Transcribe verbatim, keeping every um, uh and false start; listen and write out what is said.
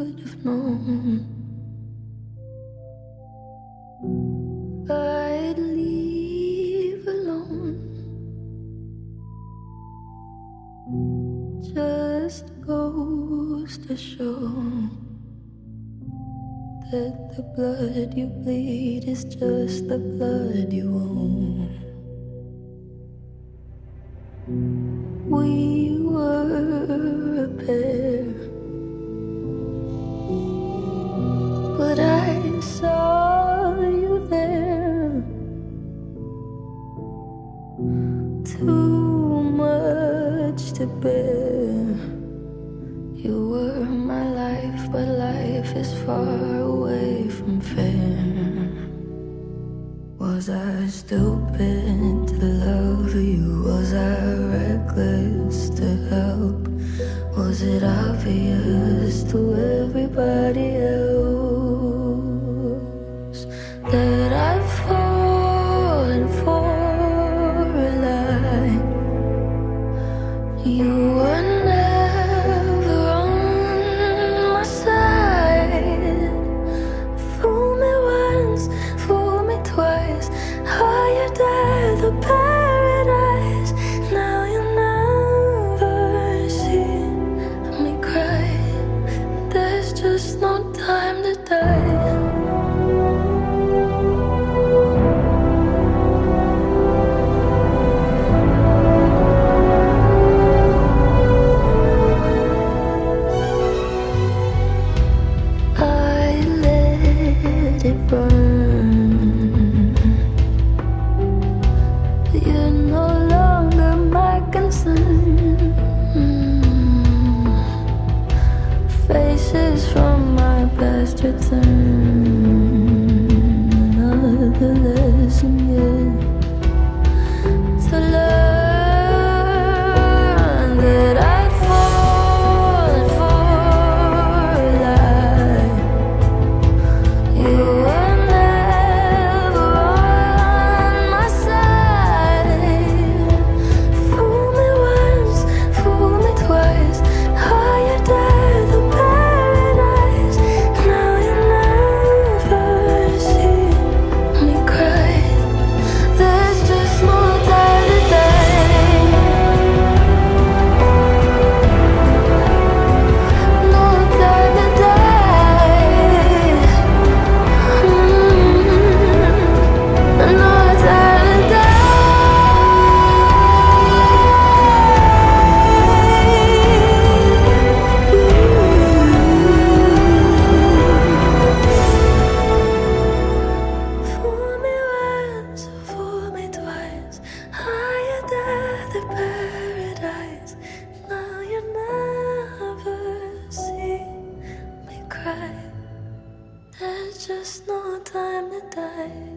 should have known I'd leave alone. Just goes to show that the blood you bleed is just the blood you own. We were a pair, but I saw you there. Too much to bear. You were my life, but life is far away from fair. Was I stupid to love you? Was I reckless to help? Was it obvious to everybody else that I've fallen for a lie? You were never on my side. Fool me once, fool me twice. Higher the paradise. Now you never see me cry. There's just no time to die. I let it burn. You're no longer my concern. mm. Faces from my past return. Another lesson yet to learn that I'd fallen for a lie. You were never on my side. Fool me once, fool me twice. Higher the paradise. Now you never see me cry. There's just no time to die. No time to die. Mm, no time to Fool me once, fool me twice. Higher the paradise. Now you never see me cry. There's just no time to die.